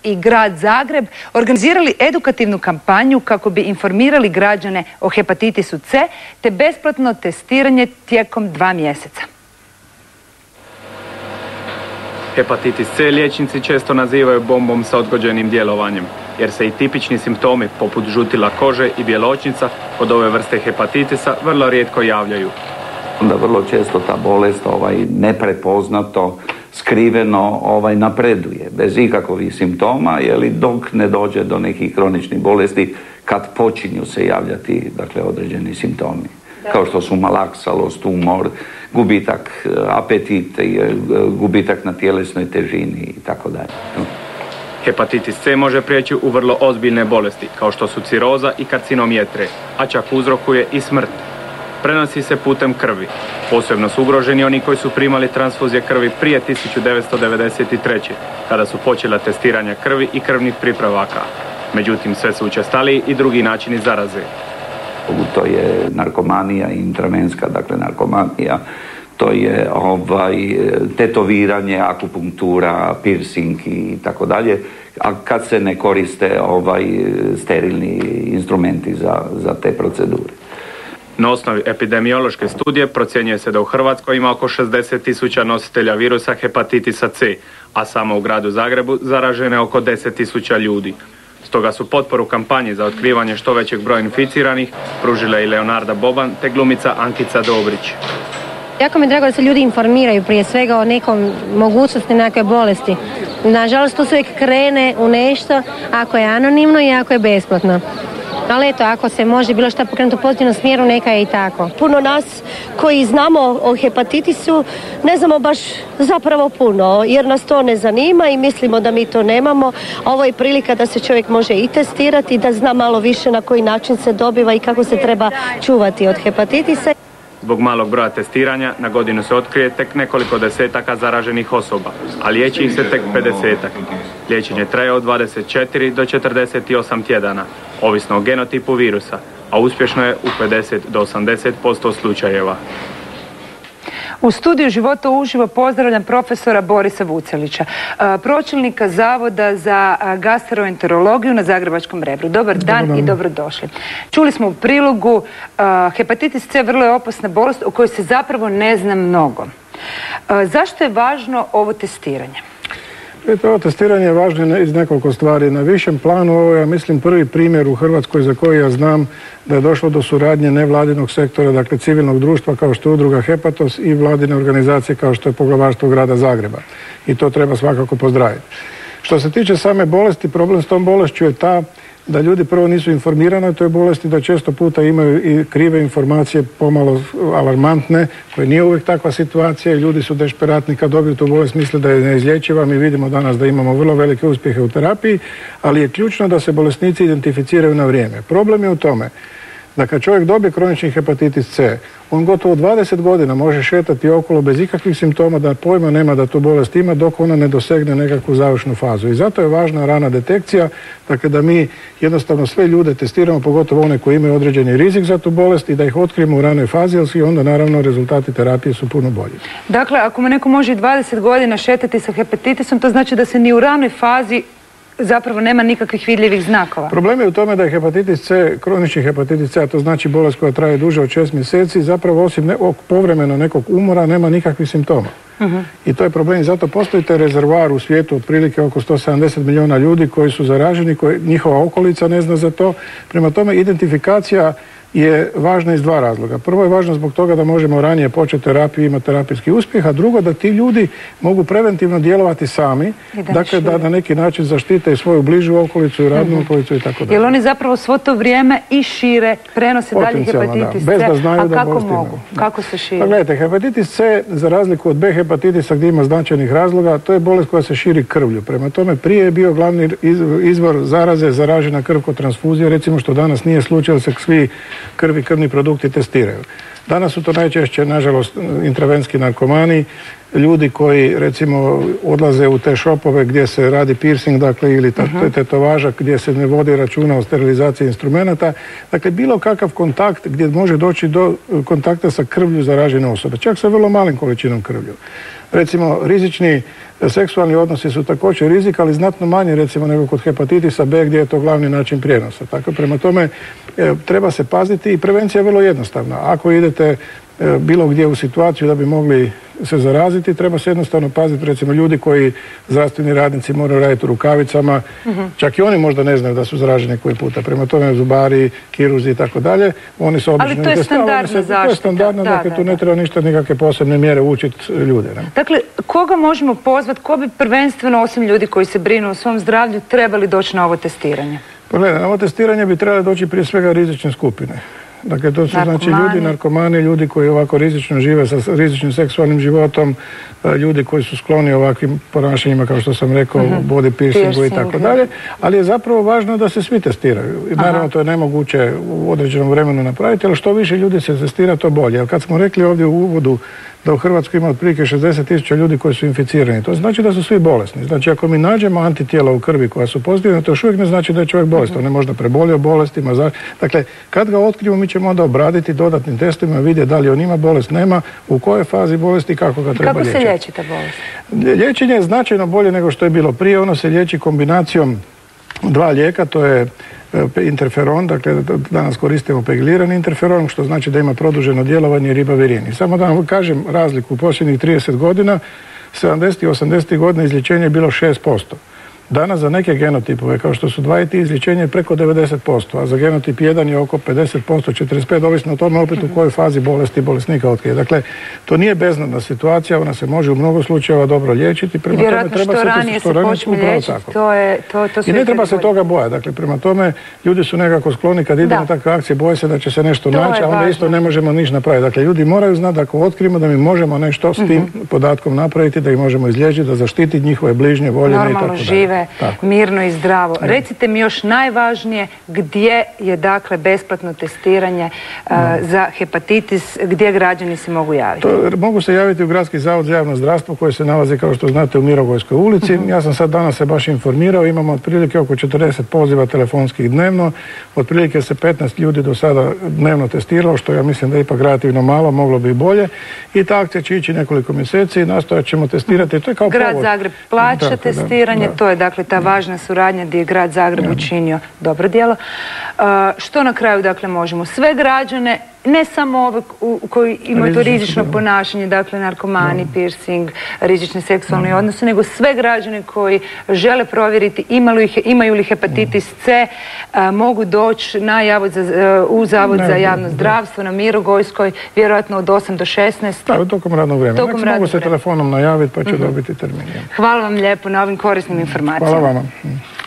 i grad Zagreb organizirali edukativnu kampanju kako bi informirali građane o hepatitisu C te besplatno testiranje tijekom 2 mjeseca. Hepatitis C liječnici često nazivaju bombom sa odgođenim djelovanjem, jer se i tipični simptomi poput žutila kože i bjeločnica kod ove vrste hepatitisa vrlo rijetko javljaju. Onda vrlo često ta bolest neprepoznato, skriveno napreduje, bez ikakvih simptoma, dok ne dođe do nekih kroničnih bolesti kad počinju se javljati određeni simptomi. Kao što su malaksalost, tumor, gubitak apetita, gubitak na tjelesnoj težini i tako dalje. Hepatitis C može prijeći u vrlo ozbiljne bolesti, kao što su ciroza i karcinom jetre, a čak uzrokuje i smrt. Prenosi se putem krvi. Posebno su ugroženi oni koji su primali transfuzije krvi prije 1993. kada su počela testiranja krvi i krvnih pripravaka. Međutim, sve su učestaliji i drugi načini zaraze. To je narkomanija, intravenska, narkomanija, to je tetoviranje, akupunktura, piercing i tako dalje, a kad se ne koriste sterilni instrumenti za te procedure. Na osnovi epidemiološke studije procjenjuje se da u Hrvatskoj ima oko 60.000 nositelja virusa hepatitisa C, a samo u gradu Zagrebu zaraženo je oko 10.000 ljudi. Stoga su potporu kampanji za otkrivanje što većeg broja inficiranih pružile i Leonarda Boban te glumica Ankica Dobrić. Jako mi je drago da se ljudi informiraju prije svega o nekom mogućnosti nekakve bolesti. Nažalost, tu se uvijek krene u nešto ako je anonimno i ako je besplatno. Ali eto, ako se može bilo što pokrenuti u pozitivnom smjeru, neka je i tako. Puno nas koji znamo o hepatitisu ne znamo baš zapravo puno, jer nas to ne zanima i mislimo da mi to nemamo. Ovo je prilika da se čovjek može i testirati, da zna malo više na koji način se dobiva i kako se treba čuvati od hepatitisa. Zbog malog broja testiranja na godinu se otkrije tek nekoliko desetaka zaraženih osoba, a liječi ih se tek 50-ak. Liječenje traje od 24 do 48 tjedana, ovisno o genotipu virusa, a uspješno je u 50 do 80% slučajeva. U studiju Života uživo pozdravljam profesora Borisa Vucelića, pročelnika Zavoda za gastroenterologiju na Zagrebačkom Rebru. Dobar dan i dobrodošli. Čuli smo u prilogu, hepatitis C vrlo je opasna bolest o kojoj se zapravo ne zna mnogo. Zašto je važno ovo testiranje? Ovo testiranje je važno iz nekoliko stvari. Na višem planu ovo je, ja mislim, prvi primjer u Hrvatskoj za koji ja znam da je došlo do suradnje nevladinog sektora, dakle civilnog društva kao što je udruga Hepatos i vladine organizacije kao što je Poglavarstvo grada Zagreba. I to treba svakako pozdraviti. Što se tiče same bolesti, problem s tom bolešću je ta da ljudi prvo nisu informirani o toj bolesti, da često puta imaju i krive informacije, pomalo alarmantne, koje nije uvijek takva situacija i ljudi su desperatni kad dobiju tu bolest, misle da je neizlječiva. Mi vidimo danas da imamo vrlo velike uspjehe u terapiji, ali je ključno da se bolesnici identificiraju na vrijeme. Problem je u tome da kad čovjek dobije kronični hepatitis C, on gotovo 20 godina može šetati okolo bez ikakvih simptoma, da pojma nema da tu bolest ima, dok ona ne dosegne nekakvu završnu fazu. I zato je važna rana detekcija, dakle da mi jednostavno sve ljude testiramo, pogotovo one koji imaju određeni rizik za tu bolest i da ih otkrijemo u ranoj fazi, jer onda naravno rezultati terapije su puno bolji. Dakle, ako mu neko može 20 godina šetati sa hepatitisom, to znači da se ni u ranoj fazi zapravo nema nikakvih vidljivih znakova. Problem je u tome da je hepatitis C, kronični hepatitis C, a to znači bolest koja traje duže od 6 mjeseci, zapravo osim povremeno nekog umora nema nikakvih simptoma. I to je problem i zato postoji taj rezervoar u svijetu otprilike oko 170 milijuna ljudi koji su zaraženi, njihova okolica ne zna za to. Prema tome identifikacija je važna iz dva razloga. Prvo je važno zbog toga da možemo ranije početi terapiju i imati terapijski uspjeh, a drugo da ti ljudi mogu preventivno djelovati sami, dakle da na neki način zaštite i svoju bližu okolicu i radnu okolicu i tako dalje. Jer oni zapravo svo to vrijeme i šire, prenose dalje hepatitis C, bez da znaju da kako mogu? Kako se širi? Pa gledajte, hepatitis C, za razliku od B hepatitisa gdje ima značajnih razloga, to je bolest koja se širi krvlju. Prema tome, prije je bio glavni izvor zaraze zaražena krv kod transfuzije, recimo što danas nije slučaj, se svi krvni produkti testiraju. Danas su to najčešće, nažalost, intravenski narkomani, ljudi koji recimo odlaze u te šopove gdje se radi piercing, dakle, ili tetovaža gdje se ne vodi računa o sterilizaciji instrumenata. Dakle, bilo kakav kontakt gdje može doći do kontakta sa krvlju zaražene osobe, čak sa vrlo malim količinom krvlju. Recimo, rizični seksualni odnosi su također rizik, ali znatno manje recimo nego kod hepatitisa B gdje je to glavni način prijenosa. Tako, prema tome treba se paziti i prevencija je vrlo jednostavna. Ako idete bilo gdje u situaciju da bi mogli se zaraziti, treba se jednostavno paziti. Recimo, ljudi koji, zdravstveni radnici, moraju raditi u rukavicama, čak i oni možda ne znaju da su zaraženi koji puta. Prema tome, zubari, kirurzi i tako dalje, oni su obično... Ali to je standardna zaštita. To je standardno, dakle tu ne treba ništa, nikakve posebne mjere učiti ljude. Ne? Dakle, koga možemo pozvati, ko bi prvenstveno, osim ljudi koji se brinu o svom zdravlju, trebali doći na ovo testiranje? Pogledaj, na ovo testiranje bi trebali doći prije svega rizične skupine. Dakle, to su znači ljudi, narkomani, ljudi koji ovako rizično žive sa rizičnim seksualnim životom, ljudi koji su skloni ovakvim ponašanjima, kao što sam rekao, body piercingu i tako dalje, ali je zapravo važno da se svi testiraju. I naravno, to je nemoguće u određenom vremenu napraviti, ali što više ljudi se testira, to bolje. Jer kad smo rekli ovdje u uvodu da u Hrvatskoj ima otprilike 60.000 ljudi koji su inficirani, to znači da su svi bolesni. Znači, ako mi nađemo antitijela u krvi koja su pozitivna, to još uvijek ne znači da je čovjek bolestan. On je možda prebolio bolestima. Dakle, kad ga otkriju, mi ćemo onda obraditi dodatnim testima, vidjeti da li on ima bolest, nema, u kojoj fazi bolesti i kako ga treba liječiti. Kako se liječi ta bolest? Liječenje je značajno bolje nego što je bilo prije. Ono se liječi kombinacijom dva lijeka, to je interferon, dakle danas koristimo pegilirani interferon, što znači da ima produženo djelovanje i ribavirin. I samo da vam kažem razliku, u posljednjih 30 godina, 70. i 80. godina izlječenje je bilo 6%. Danas za neke genotipove, kao što su 2 i T, izlječenje je preko 90%, a za genotip 1 je oko 50%, 45%, ovisno o tome opet u kojoj fazi bolesti bolesnika otkrije. Dakle, to nije beznadna situacija, ona se može u mnogo slučajeva dobro liječiti, prema tome treba što ranije se počne liječiti, I ne treba se toga bojati. Dakle, prema tome, ljudi su nekako skloni kad ide na takve akcije, boje se da će se nešto naći, a onda isto ne možemo ništa napraviti. Dakle, ljudi moraju znati da ako otkrijemo da mi možemo nešto s tim podatkom napraviti, da ih možemo izliječiti, da zaštiti njihove bližnje, voljene i tako dalje. Mirno i zdravo. Recite mi još najvažnije, gdje je dakle besplatno testiranje za hepatitis, gdje građani se mogu javiti? Mogu se javiti u Gradski zavod za javno zdravstvo koji se nalazi, kao što znate, u Mirogojskoj ulici. Ja sam sad danas se baš informirao, imamo otprilike oko 40 poziva telefonskih dnevno, otprilike se 15 ljudi do sada dnevno testiralo, što ja mislim da je ipak relativno malo, moglo bi i bolje. I ta akcija će ići nekoliko mjeseci i nastojat ćemo testirati. To je kao Grad Zagreb plaća testiranje, to je dakle ta važna suradnja gdje je Grad Zagreb učinio dobro djelo. Što na kraju dakle možemo? Sve građane, ne samo ove koji imaju to rizično ponašanje, dakle narkomani, piercing, rizični seksualni odnosi, nego sve građane koji žele provjeriti imaju li hepatitis C, mogu doći u Zavod za javno zdravstvo na Mirogojskoj, vjerojatno od 8 do 16. Da, tokom radnog vremena. Mogu se telefonom najaviti pa ću dobiti termin. Hvala vam lijepo na ovim korisnim informacijama. Hvala vama.